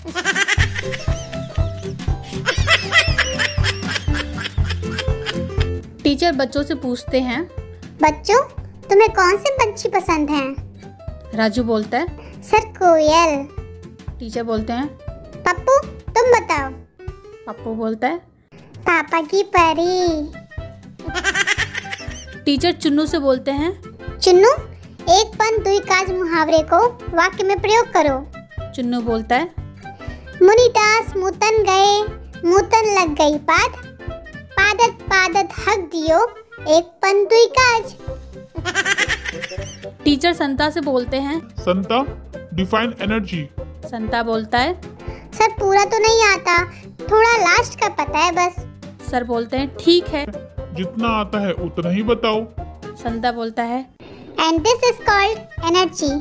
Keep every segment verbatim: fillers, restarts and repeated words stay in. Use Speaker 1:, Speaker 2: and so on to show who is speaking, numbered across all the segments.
Speaker 1: Teacher बच्चों से पूछते हैं,
Speaker 2: बच्चों तुम्हें कौन से पक्षी पसंद हैं?
Speaker 1: राजू बोलता है,
Speaker 2: सर कोयल।
Speaker 1: टीचर बोलते हैं,
Speaker 2: पप्पू तुम बताओ।
Speaker 1: पप्पू बोलता है,
Speaker 2: पापा की परी।
Speaker 1: टीचर चुन्नू से बोलते हैं,
Speaker 2: चुन्नू एक पन दुई काज मुहावरे को वाक्य में प्रयोग करो।
Speaker 1: चुन्नू बोलता है,
Speaker 2: मुनिदास मुतन गए, मुतन लग गई पाद, पादत पादत हक दियो, एक पन दुई काज।
Speaker 1: टीचर संता से बोलते हैं,
Speaker 3: संता डिफाइन एनर्जी।
Speaker 1: संता बोलता है,
Speaker 2: सर पूरा तो नहीं आता, थोड़ा लास्ट का पता है बस।
Speaker 1: सर बोलते हैं, ठीक है।
Speaker 3: जितना आता है उतना ही बताओ।
Speaker 1: संता बोलता है,
Speaker 2: and this is called energy.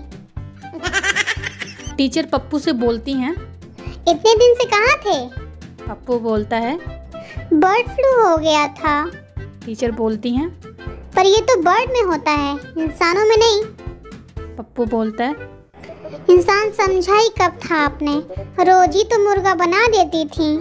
Speaker 1: Teacher Pappu से बोलती हैं,
Speaker 2: इतने दिन से कहाँ थे?
Speaker 1: पप्पू बोलता है,
Speaker 2: बर्ड फ्लू हो गया था।
Speaker 1: टीचर बोलती हैं,
Speaker 2: पर ये तो बर्ड में होता है, इंसानों में नहीं।
Speaker 1: पप्पू बोलता है,
Speaker 2: इंसान समझा ही कब था आपने, रोज ही तो मुर्गा बना देती थी।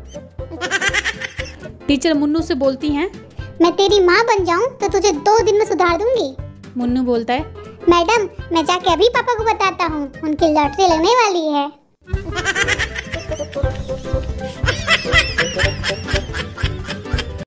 Speaker 1: टीचर मुन्नू से बोलती हैं,
Speaker 2: मैं तेरी माँ बन जाऊं तो तुझे दो दिन में सुधार दूंगी।
Speaker 1: मुन्नू बोलता है,
Speaker 2: मैडम मैं जाके अभी पापा को बताता हूँ, उनकी लॉटरी लगने वाली है।